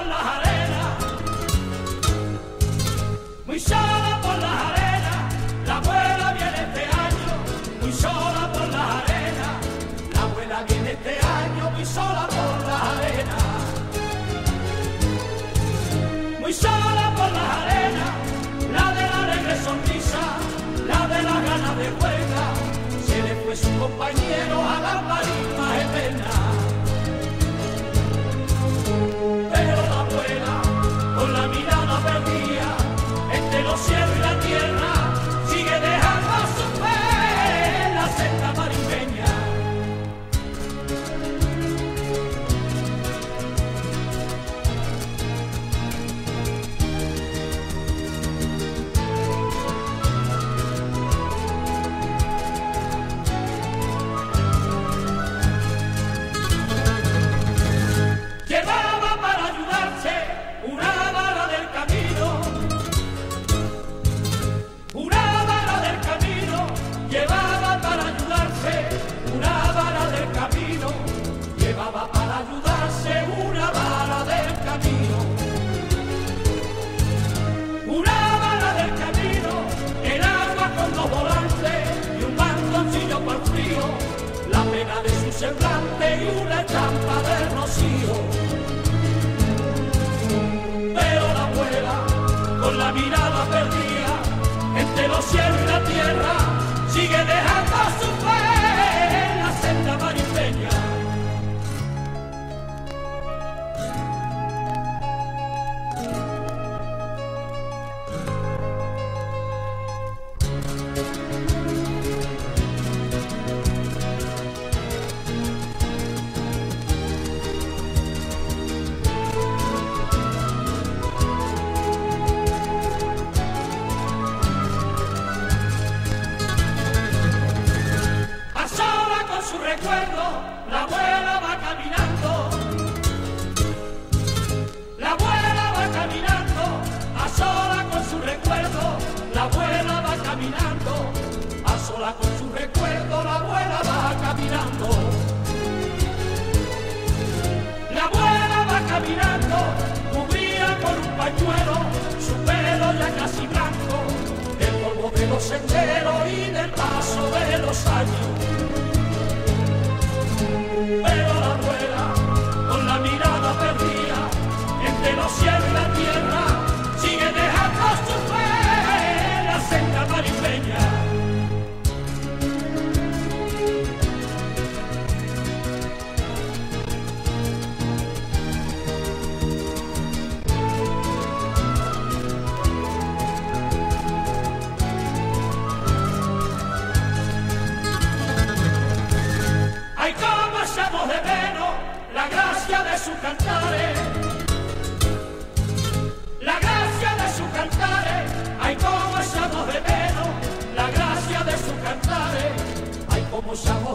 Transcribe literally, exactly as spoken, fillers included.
las arenas, muy sola por las arenas, la abuela viene este año, muy sola por las arenas, la abuela viene este año, muy sola por las arenas, muy sola por las arenas, la de la alegre sonrisa, la de las ganas de juega, se le fue su compañero a la marisma de pena. Pero la abuela, con la mirada perdida, entre los cielos y la tierra, sigue dejando a su fe en la senda marismeña. Llevaba para ayudarse una vara del camino, una vara del camino, llevaba para ayudarse una vara del camino, llevaba para ayudarse una vara del camino, una vara del camino, el agua con dos volantes y un bastoncillo para el frío, la pena de su semblante y una estampa del rocío. Pero la abuela, con la mirada perdida, entre los cielos y la tierra, sigue dejando a su fe en la senda marismeña. Su recuerdo, la abuela va caminando, la abuela va caminando, a sola con su recuerdo, la abuela va caminando, a sola con su recuerdo, la abuela va caminando, la abuela va caminando, cubría con un pañuelo, su pelo ya casi blanco, del polvo de los senderos y del paso de los años. Pero la abuela, con la mirada perdida, entre los cielos y la tierra, sigue dejando su fe en la senda marismeña. Ay, cómo echamos de menos la gracia de su cantares, la gracia de su cantares. Ay, cómo echamos de menos la gracia de su cantares. Ay, cómo echamos